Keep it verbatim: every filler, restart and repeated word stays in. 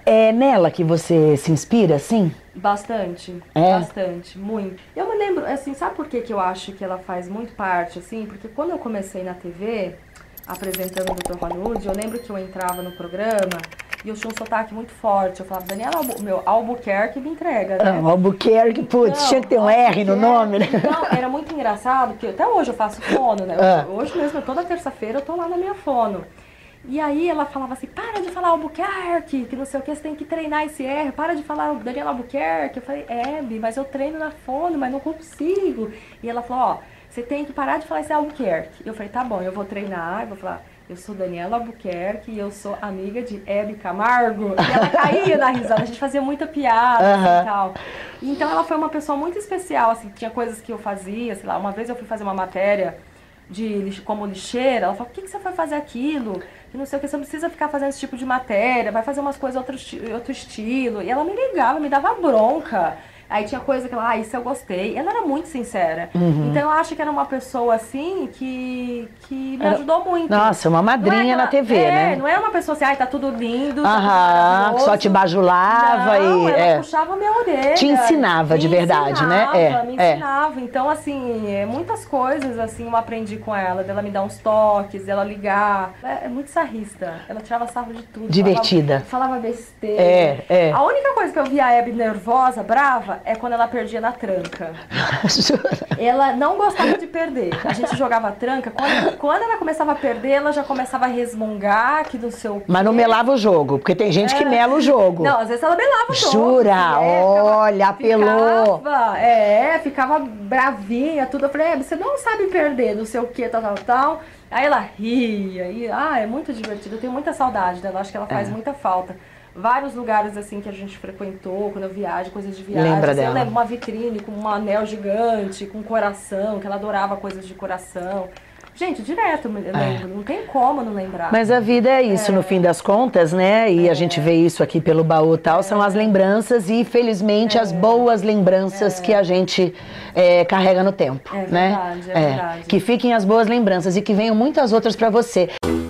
É nela que você se inspira, assim? Bastante, É? bastante, muito. Eu me lembro, assim, sabe por que que eu acho que ela faz muito parte, assim? Porque quando eu comecei na T V, apresentando o doutor Hollywood, eu lembro que eu entrava no programa e eu tinha um sotaque muito forte. Eu falava, Daniela, Albu meu, Albuquerque me entrega, né? Ah, Albuquerque, putz, Não, tinha que ter um R no nome, né? Então, era muito engraçado, porque até hoje eu faço fono, né? Ah. Hoje mesmo, toda terça-feira, eu tô lá na minha fono. E aí ela falava assim, para de falar Albuquerque, que não sei o que, você tem que treinar esse R, para de falar Daniela Albuquerque. Eu falei, é, Bi, mas eu treino na fono, mas não consigo. E ela falou, ó, você tem que parar de falar esse Albuquerque. Eu falei, tá bom, eu vou treinar, eu vou falar, eu sou Daniela Albuquerque e eu sou amiga de Hebe Camargo. E ela caía da risada, a gente fazia muita piada Uhum. assim, e tal. Então ela foi uma pessoa muito especial, assim, tinha coisas que eu fazia, sei lá, uma vez eu fui fazer uma matéria de como lixeira, ela falou, por que, que você foi fazer aquilo? Que não sei o que, você não precisa ficar fazendo esse tipo de matéria, vai fazer umas coisas outro, outro estilo. E ela me ligava, me dava bronca. Aí tinha coisa que ela, ah, isso eu gostei. Ela era muito sincera. Uhum. Então eu acho que era uma pessoa assim que, que me ajudou muito. Nossa, uma madrinha é na T V, é, né? Não era uma pessoa assim, ai, tá tudo lindo, tá Aham, tudo que só te bajulava não, e. ela É. puxava a minha orelha. Te ensinava me de verdade, ensinava, né? É, me é. ensinava. Então, assim, é, muitas coisas assim eu aprendi com ela, dela me dar uns toques, dela ligar. É, é muito sarrista. Ela tirava sarro de tudo. Divertida. Falava, falava besteira. É, é. A única coisa que eu via a Hebe nervosa, brava, é quando ela perdia na tranca. Ela não gostava de perder. A gente jogava tranca. Quando, quando ela começava a perder, ela já começava a resmungar, que do seu. Mas não melava o jogo, porque tem gente é. que mela o jogo. Não, às vezes ela melava o jogo. Jura? É, Olha, ficava, apelou. Ficava, é, ficava bravinha, tudo. Eu falei, é, você não sabe perder, não sei o que, tal, tal, tal. Aí ela ria. E, ah, é muito divertido. Eu tenho muita saudade dela. Acho que ela faz é. muita falta. Vários lugares assim que a gente frequentou, quando eu viajo, coisas de viagem. Lembra assim, dela? Eu lembro uma vitrine com um anel gigante, com coração, que ela adorava coisas de coração. Gente, direto eu lembro, é. não tem como não lembrar. Mas a vida é isso, é. no fim das contas, né? E é. a gente vê isso aqui pelo baú e tal, é. são as lembranças e, felizmente, é. as boas lembranças é. que a gente é, carrega no tempo, é né? Verdade, é verdade. Que fiquem as boas lembranças e que venham muitas outras pra você.